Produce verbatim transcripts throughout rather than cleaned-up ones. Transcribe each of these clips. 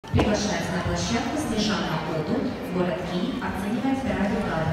Приглашается на площадку Снежана Отут, город Киев, оценивает вторая бригада.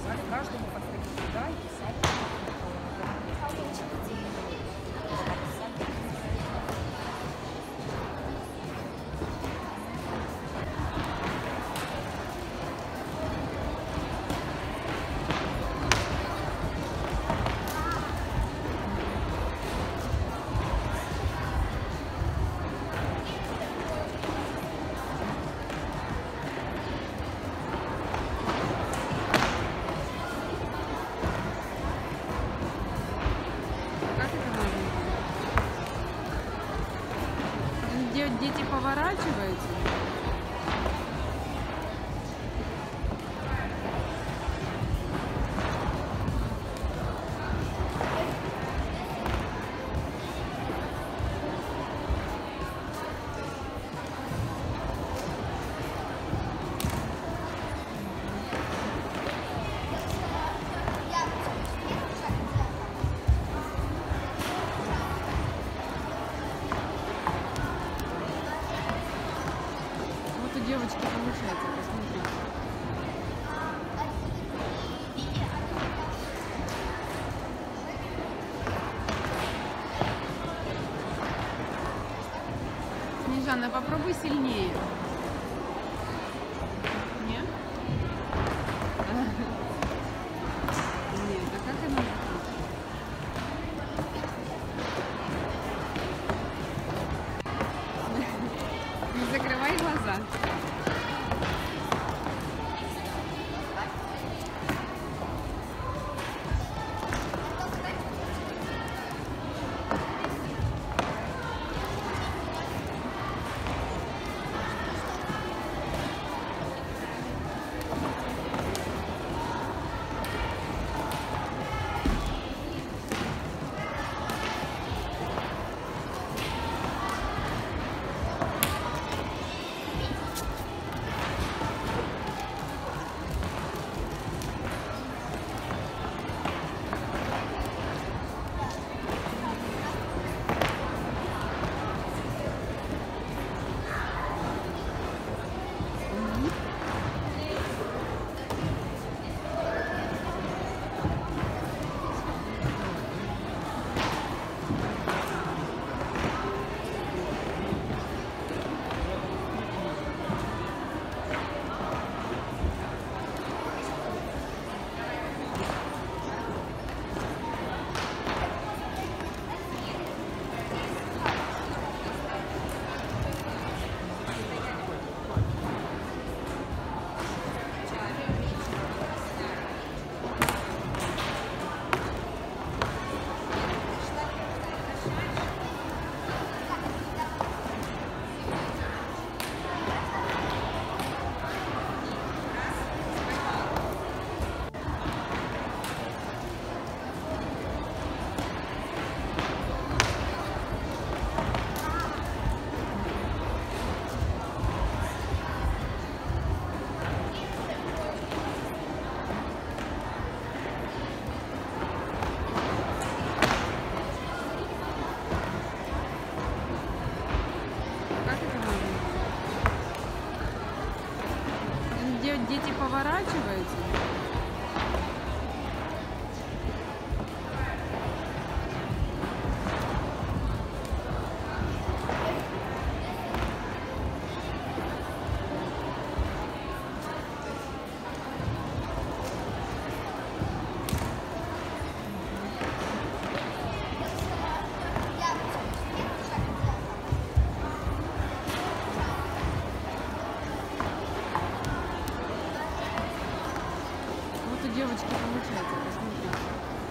Дали каждому подходить туда и писать. Дети поворачиваются. Девочки, получается, посмотрите. Снежана, попробуй сильнее. Нет? Нет, а как она? Не закрывай глаза. Дети поворачиваются. Девочки, получается, посмотрите.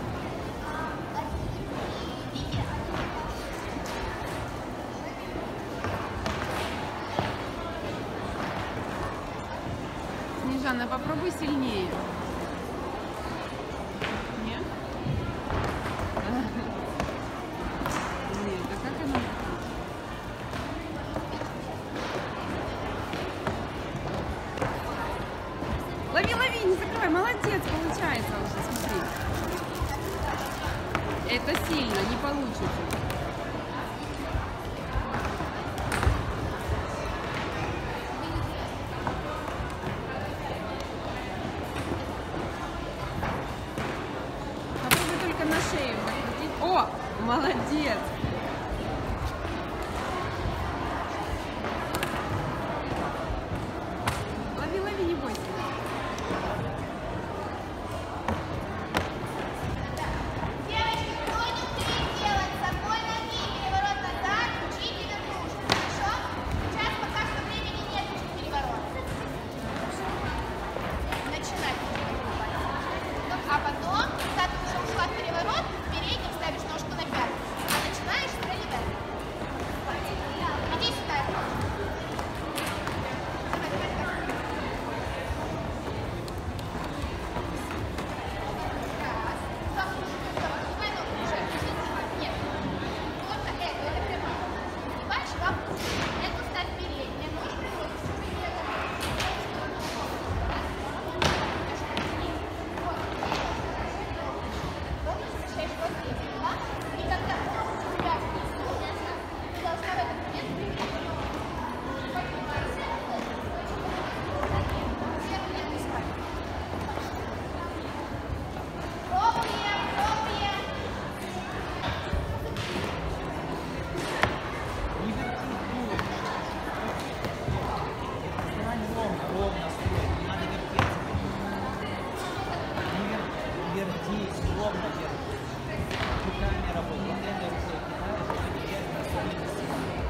Снежана, попробуй сильнее. Нет? Нет, а как она? Лови, лови, не закрывай, молодец, получается уже, смотри. Это сильно, не получится. О, молодец. Лови, лови, не бойся. А потом, когда ты уже ушла в переворот, передним ставишь ножку на пятку, а начинаешь с ролливера. Иди сюда. Давай, давай, давай. Раз. Стоп, стоп, снимай ногу уже. Нет. Только эту, это прямая. Снимаешь лапу. Эту ставь переднюю. Ножку и когда у тебя внизу, ты должна в этот момент подниматься, сверху не отпускай. Пробуем, пробуем. Не верти голову. Стань ровно, ровно стой. Не надо вертеться. Не вер- вертись, ровно вертись. Руками работай. Вот этой рукой кидаешь, и вверх на солидности.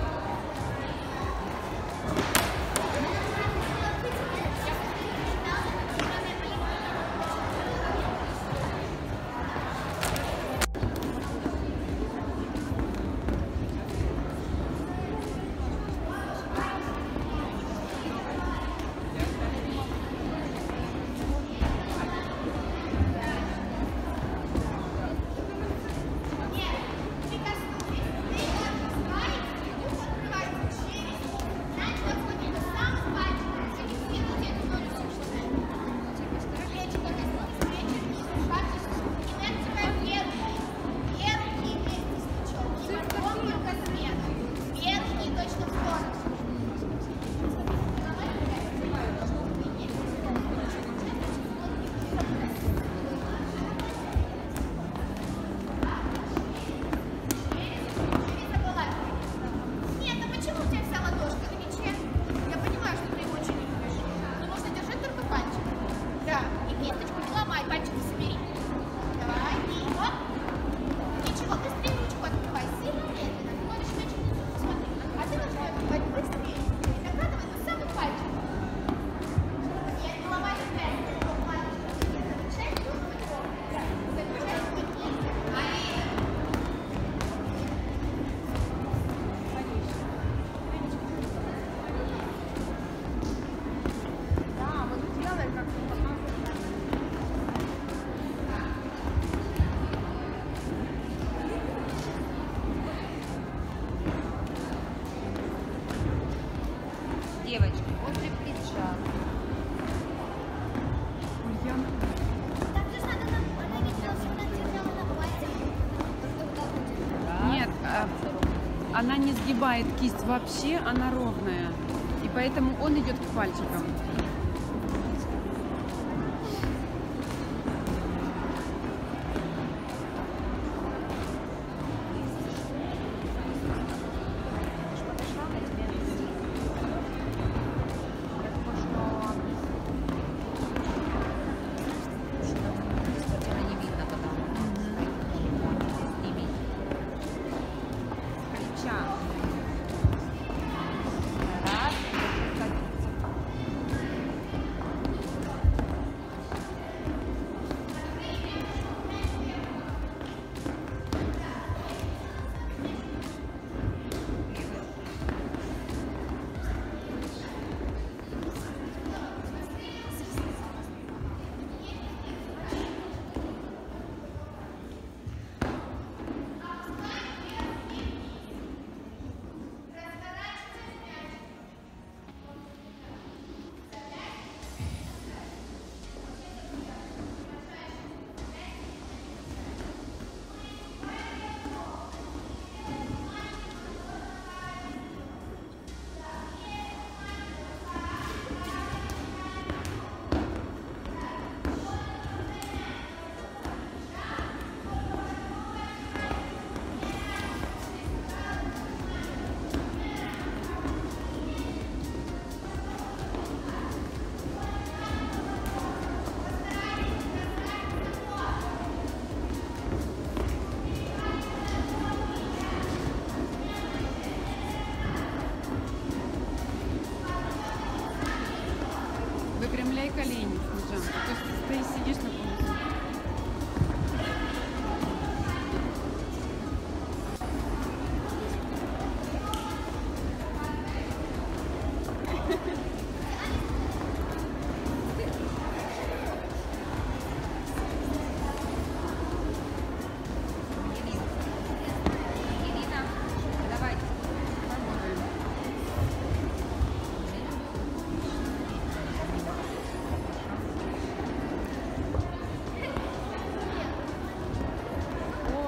Нет, а почему у тебя вся ладошка на мяче? Я понимаю, что ты его очень любишь. Но нужно держать только пальчик. Да, и кисточку не ломай, пальчики собери. Давай, и оп. Ничего, быстрее ручку открывай, сильно медленно. Ты можешь мяч внизу, посмотри. А ты должна открывать быстрее. И закладывай тот самый пальчик. Нет, не ломай опять. Замечай, должен быть ровно. Да, замечай, что быть нельзя. Да, вот делай как ты показываешь. Девочки, после плеча. Ульяна. Так же надо нам, она видела, что она держала на пальце. Нет, а, она не сгибает кисть вообще, она ровная. И поэтому он идет к пальчикам. Не видно, когда он сними. Плеча. Раз, садится.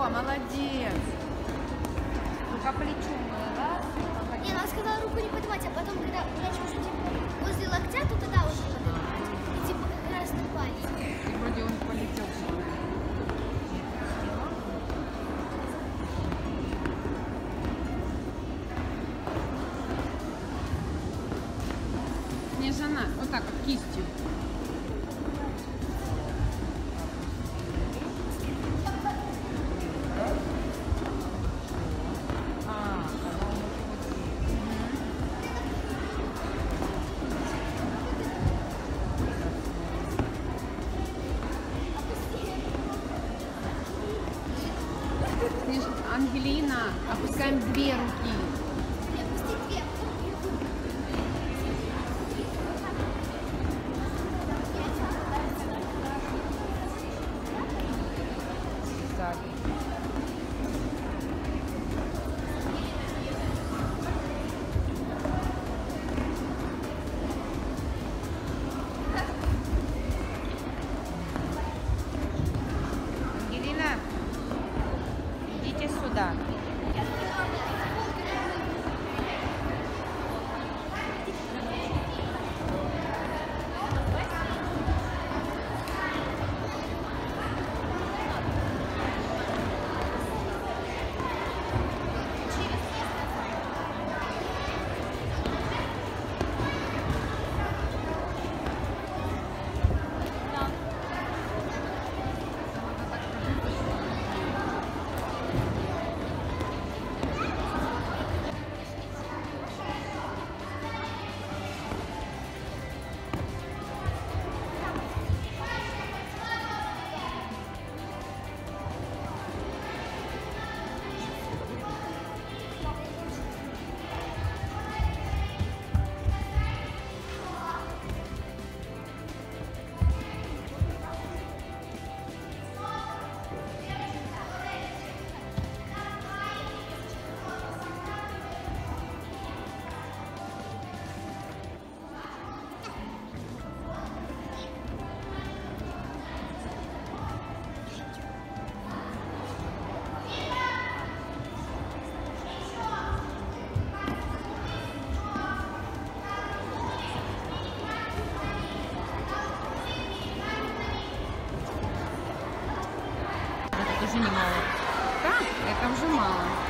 молодец. Рука плечом. Раз. Не, она сказала руку не поднимать, а потом, когда мяч уже типа возле локтя, то тогда уже поднимать. И типа как раз на пальце. И вроде он полетел сюда. Снежана, вот так вот кистью. А, когда он уже вот здесь. Снеж... Ангелина, опускаем две руки. Не, пусти две. Сзади. Ангелина, идите сюда. Это уже немало. Да, это уже мало.